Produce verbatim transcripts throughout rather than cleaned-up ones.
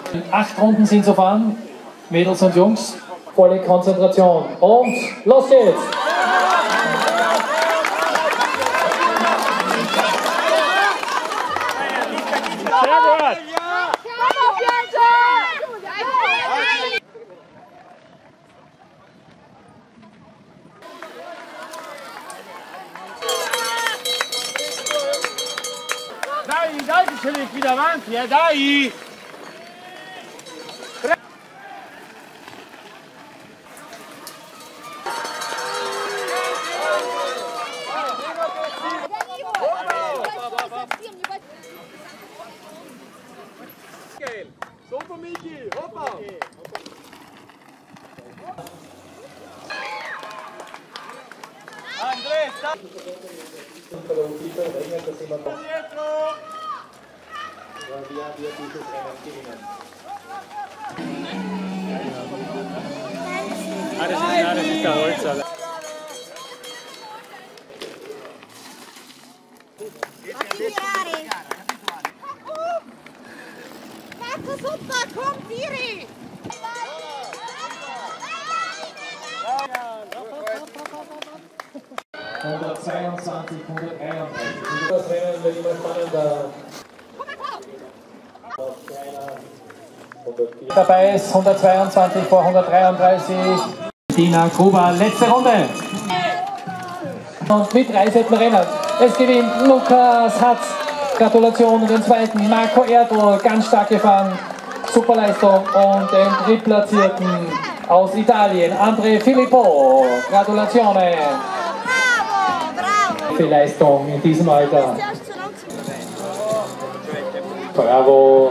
Acht Runden sind zu fahren, Mädels und Jungs. Volle Konzentration. Und los geht's! Sehr gut! Dai, dai, che ce l'hai qui davanti, eh, dai! Super, Miki! Hoppa! Andrea, sta! Dietro! Via, via, dieses Rennen gewinnen. Ah, das ist, ja, das ist der Holzer. Super, komm, Tiri! hundertzweiundzwanzig, hunderteinunddreißig. Das Rennen wird immer spannender. Dabei ist hundertzweiundzwanzig vor hundertdreiunddreißig. Dina Gruber, letzte Runde. Und mit drei Sätzen Rennen. Es gewinnt Lukas Hatz. Gratulation und den zweiten Marco Erdl, ganz stark gefahren, super Leistung, und den drittplatzierten aus Italien, André Filippo, Gratulationen. Viel Leistung in diesem Alter. Bravo.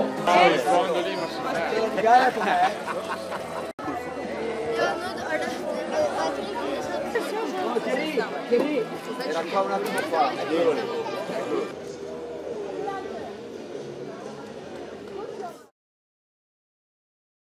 Era qua un attimo qua.